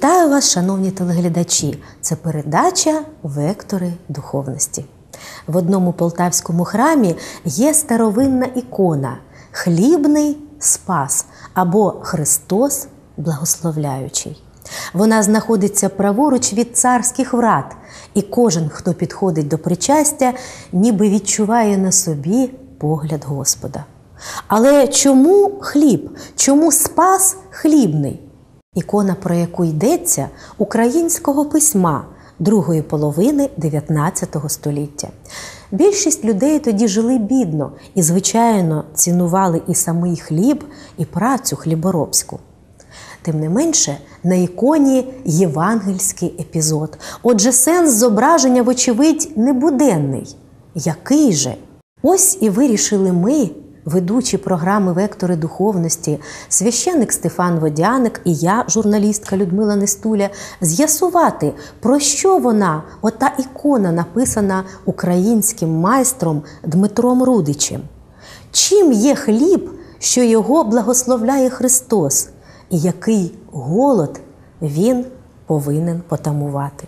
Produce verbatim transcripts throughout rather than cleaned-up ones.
Вітаю вас, шановні телеглядачі! Це передача «Вектори духовності». В одному полтавському храмі є старовинна ікона «Хлібний Спас» або «Христос Благословляючий». Вона знаходиться праворуч від царських врат, і кожен, хто підходить до причастя, ніби відчуває на собі погляд Господа. Але чому хліб? Чому Спас хлібний? Ікона, про яку йдеться, українського письма другої половини дев'ятнадцятого століття. Більшість людей тоді жили бідно і, звичайно, цінували і самий хліб, і працю хліборобську. Тим не менше, на іконі євангельський епізод. Отже, сенс зображення, вочевидь, небуденний. Який же? Ось і вирішили ми, ведучі програми «Вектори духовності», священник Стефан Водяник і я, журналістка Людмила Нестуля, з'ясувати, про що вона, ота ікона, написана українським майстром Дмитром Рудичем. Чим є хліб, що його благословляє Христос, і який голод він повинен потамувати?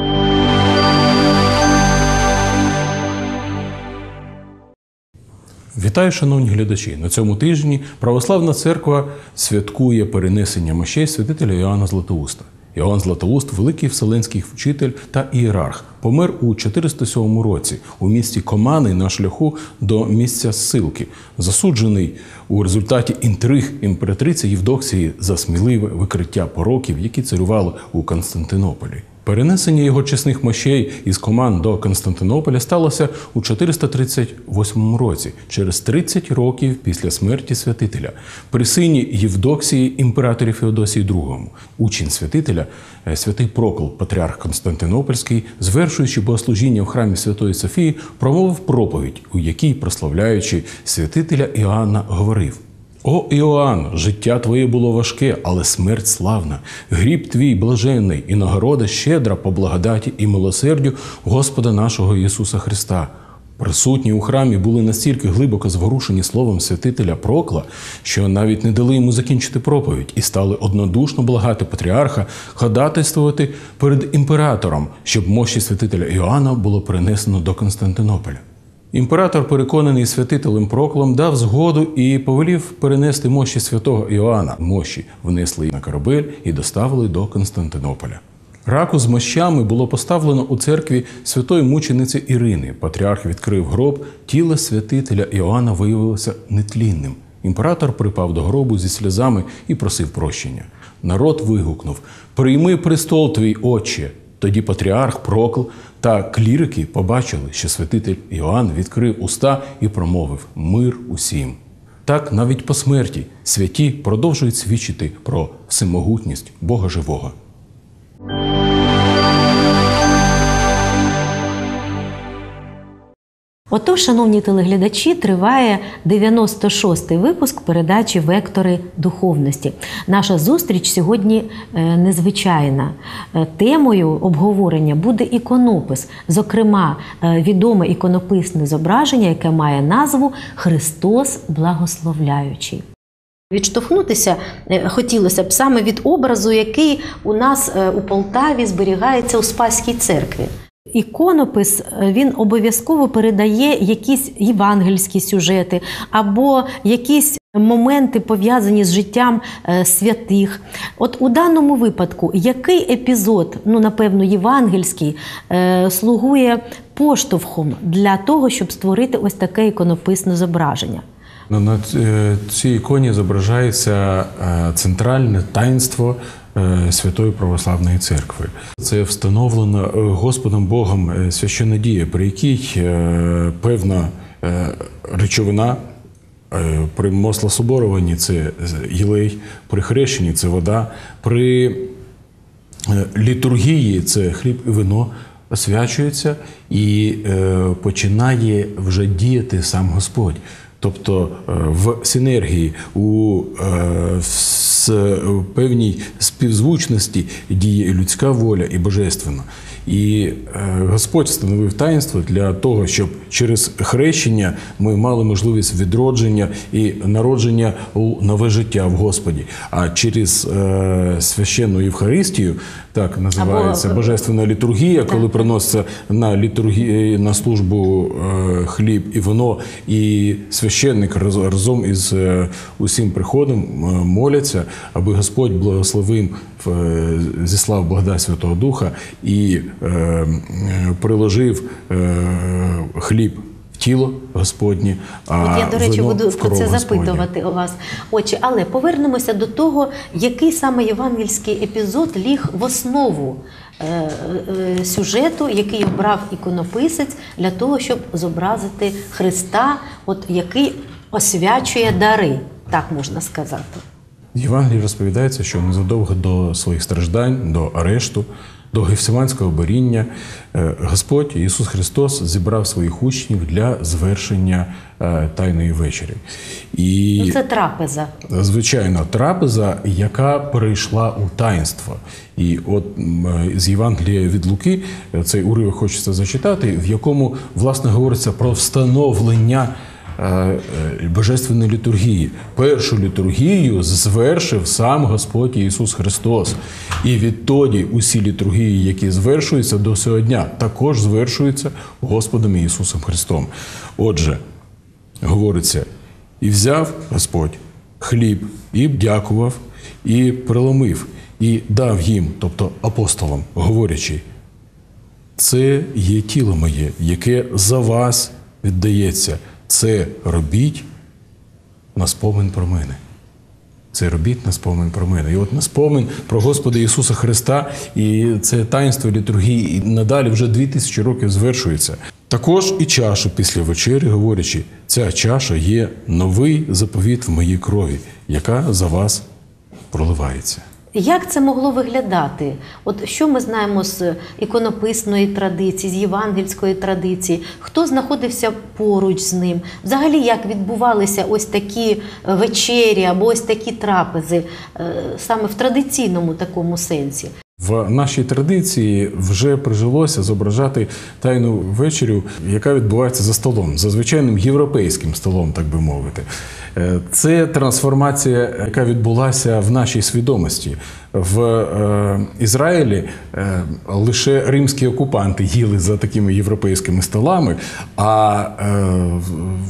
Вітаю, шановні глядачі! На цьому тижні Православна Церква святкує перенесення мощей святителя Іоанна Златоуста. Іоанн Златоуст – великий вселенський вчитель та ієрарх. Помер у чотириста сьомому році у місті Комани на шляху до місця ссилки, засуджений у результаті інтриг імператриці Євдоксії за сміливе викриття пороків, які царювали у Константинополі. Перенесення його чесних мощей із Коман до Константинополя сталося у чотириста тридцять восьмому році, через тридцять років після смерті святителя, при сині Євдоксії імператорі Феодосії другому. Учень святителя, святий Прокл, патріарх Константинопольський, звершуючи богослужіння в храмі Святої Софії, промовив проповідь, у якій, прославляючи святителя Іоанна, говорив: «О, Іоанн, життя твоє було важке, але смерть славна. Гріб твій блаженний і нагорода щедра по благодаті і милосердю Господа нашого Ісуса Христа». Присутні у храмі були настільки глибоко зворушені словом святителя Прокла, що навіть не дали йому закінчити проповідь і стали однодушно благати патріарха ходатайствувати перед імператором, щоб мощі святителя Іоанна було перенесено до Константинополя. Імператор, переконаний святителем Проклом, дав згоду і повелів перенести мощі святого Іоанна. Мощі внесли на корабель і доставили до Константинополя. Раку з мощами було поставлено у церкві святої мучениці Ірини. Патріарх відкрив гроб, тіло святителя Іоанна виявилося нетлінним. Імператор припав до гробу зі сльозами і просив прощення. Народ вигукнув: «Прийми престол твій, отче!» Тоді патріарх Прокл та клірики побачили, що святитель Іоанн відкрив уста і промовив: «Мир усім». Так, навіть по смерті святі продовжують свідчити про всемогутність Бога живого. Отож, шановні телеглядачі, триває дев'яносто шостий випуск передачі «Вектори духовності». Наша зустріч сьогодні незвичайна. Темою обговорення буде іконопис, зокрема, відоме іконописне зображення, яке має назву «Христос Благословляючий». Відштовхнутися хотілося б саме від образу, який у нас у Полтаві зберігається у Спаській церкві. Іконопис, він обов'язково передає якісь євангельські сюжети або якісь моменти, пов'язані з життям святих. От у даному випадку, який епізод, ну, напевно, євангельський, слугує поштовхом для того, щоб створити ось таке іконописне зображення? На цій іконі зображається центральне таїнство Святої Православної Церкви. Це встановлена Господом Богом священна дія, при якій певна речовина, при маслособоруванні – це єлей, при хрещенні – це вода, при літургії – це хліб і вино, освячується і починає вже діяти сам Господь. Тобто в синергії, у в певній співзвучності діє людська воля і божественна. І Господь встановив таїнство для того, щоб через хрещення ми мали можливість відродження і народження у нове життя в Господі. А через е, священну Євхаристію, так називається, Або... божественна літургія, коли так. приноситься на літургію, на службу е, хліб і вино, і священник разом із е, усім приходом е, моляться, аби Господь благословив, е, зіслав благодать Святого Духа і е, приложив е, хліб в тіло Господнє, а От я, до речі, вино буду в кров це Господнє. запитувати у вас. Отже, але повернемося до того, який саме євангельський епізод ліг в основу е, е, сюжету, який обрав іконописець для того, щоб зобразити Христа, от, який освячує дари, так можна сказати. В Євангелії розповідається, що незадовго до своїх страждань, до арешту, до Гефсиманського боріння Господь Ісус Христос зібрав своїх учнів для звершення Тайної вечері. І ну, це трапеза. Звичайно, трапеза, яка перейшла у таїнство. І от з Євангелія від Луки цей уривок хочеться зачитати, в якому, власне, говориться про встановлення божественної літургії. Першу літургію звершив сам Господь Ісус Христос. І відтоді усі літургії, які звершуються до сього дня, також звершуються Господом Ісусом Христом. Отже, говориться, і взяв Господь хліб, і дякував, і преломив, і дав їм, тобто апостолам, говорячи, це є тіло моє, яке за вас віддається. Це робіть на спомин про мене. Це робіть на спомин про мене. І от на спомин про Господа Ісуса Христа, і це таїнство літургії, і надалі вже дві тисячі років звершується. Також і чашу після вечері, говорячи, ця чаша є новий заповіт в моїй крові, яка за вас проливається. Як це могло виглядати? От що ми знаємо з іконописної традиції, з євангельської традиції? Хто знаходився поруч з ним? Взагалі, як відбувалися ось такі вечері або ось такі трапези, саме в традиційному такому сенсі? В нашій традиції вже прижилося зображати Тайну вечерю, яка відбувається за столом, за звичайним європейським столом, так би мовити. Це трансформація, яка відбулася в нашій свідомості. В е, Ізраїлі е, лише римські окупанти їли за такими європейськими столами, а е,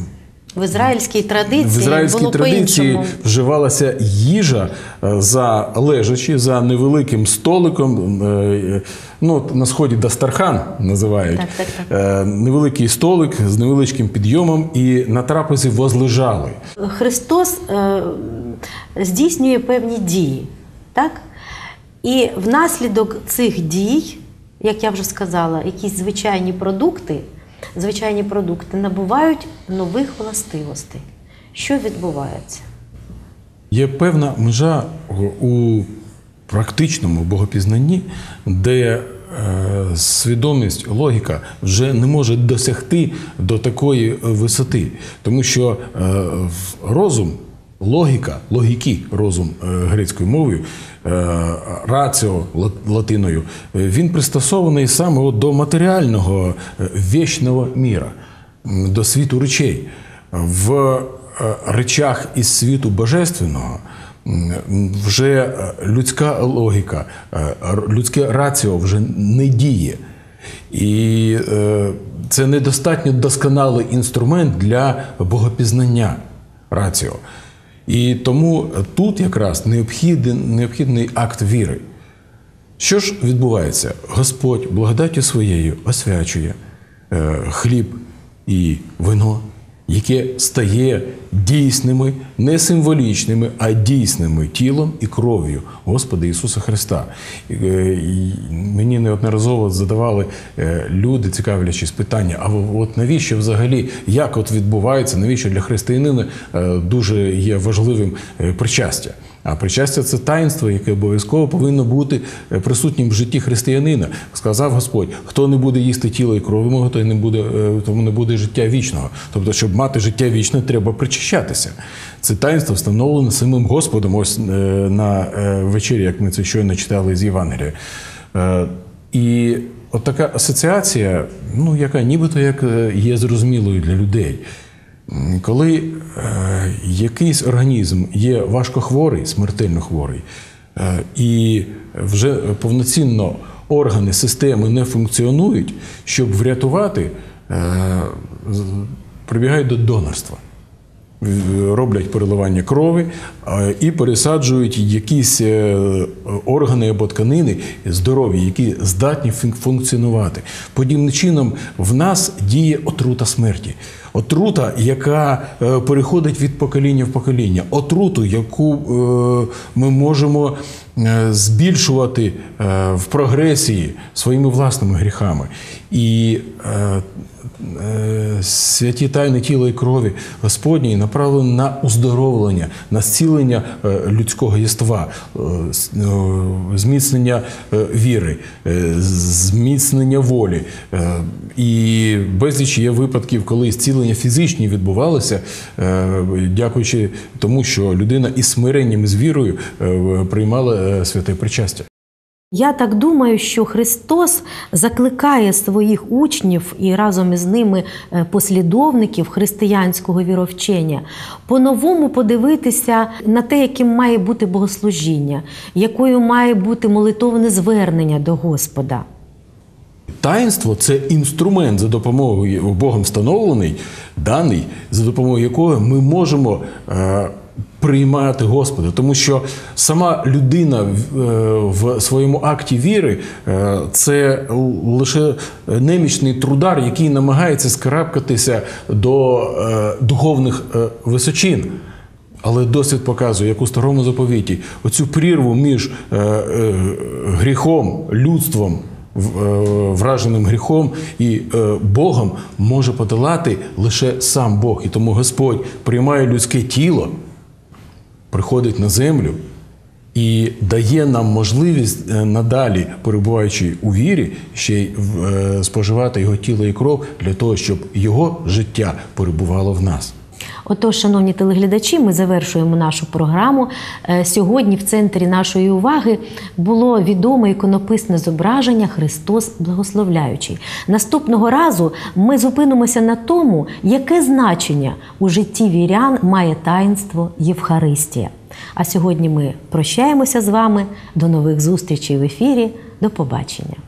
в ізраїльській традиції, в ізраїльській було традиції по-іншому. Вживалася їжа за лежачі, за невеликим столиком. Ну, на сході дастархан називають. Так, так, так. Невеликий столик з невеличким підйомом, і на трапезі возлежали. Христос е, здійснює певні дії, так? І внаслідок цих дій, як я вже сказала, якісь звичайні продукти, звичайні продукти набувають нових властивостей. Що відбувається? Є певна межа у практичному богопізнанні, де е, свідомість, логіка вже не може досягти до такої висоти. Тому що е, розум, логіка, логіки, розум е, грецькою мовою, е, раціо латиною, він пристосований саме от до матеріального вічного міра, до світу речей. В речах із світу божественного вже людська логіка, людське раціо вже не діє. І це недостатньо досконалий інструмент для богопізнання раціо. І тому тут якраз необхідний, необхідний акт віри. Що ж відбувається? Господь благодаттю своєю освячує хліб і вино, яке стає дійсними, не символічними, а дійсними тілом і кров'ю Господа Ісуса Христа. І мені неодноразово задавали люди, цікавлячись питання, а от навіщо взагалі, як от відбувається, навіщо для християнина дуже є важливим причастя? А причастя – це таїнство, яке обов'язково повинно бути присутнім в житті християнина. Сказав Господь, хто не буде їсти тіла і крові мого, то не буде, тому не буде життя вічного. Тобто, щоб мати життя вічне, треба причащатися. Це таїнство встановлено самим Господом ось на вечері, як ми це щойно читали з Євангелія. І от така асоціація, ну, яка нібито як є зрозумілою для людей. Коли е, якийсь організм є важкохворий, смертельно хворий, е, і вже повноцінно органи, системи не функціонують, щоб врятувати, е, прибігають до донорства. Роблять переливання крові і пересаджують якісь органи або тканини здорові, які здатні функціонувати. Подібним чином в нас діє отрута смерті. Отрута, яка переходить від покоління в покоління. Отруту, яку ми можемо збільшувати в прогресії своїми власними гріхами. І святі тайни тіла і крові Господньої направлені на уздоровлення, на зцілення людського єства, зміцнення віри, зміцнення волі. І безліч є випадків, коли зцілення фізичні відбувалося, дякуючи тому, що людина із смиренням, і з вірою приймала святе причастя. Я так думаю, що Христос закликає своїх учнів і разом із ними послідовників християнського віровчення по-новому подивитися на те, яким має бути богослужіння, якою має бути молитовне звернення до Господа. Таїнство – це інструмент, за допомогою Богом встановлений, даний, за допомогою якого ми можемо е, приймати Господа. Тому що сама людина в своєму акті віри – це лише немічний трудар, який намагається скарабкатися до духовних височин. Але досвід показує, як у Старому Заповіті, оцю прірву між гріхом, людством, враженим гріхом і Богом може подолати лише сам Бог. І тому Господь приймає людське тіло, приходить на землю і дає нам можливість надалі, перебуваючи у вірі, ще й споживати його тіло і кров для того, щоб його життя перебувало в нас. Отож, шановні телеглядачі, ми завершуємо нашу програму. Сьогодні в центрі нашої уваги було відоме іконописне зображення «Христос Благословляючий». Наступного разу ми зупинимося на тому, яке значення у житті вірян має таїнство Євхаристія. А сьогодні ми прощаємося з вами. До нових зустрічей в ефірі. До побачення.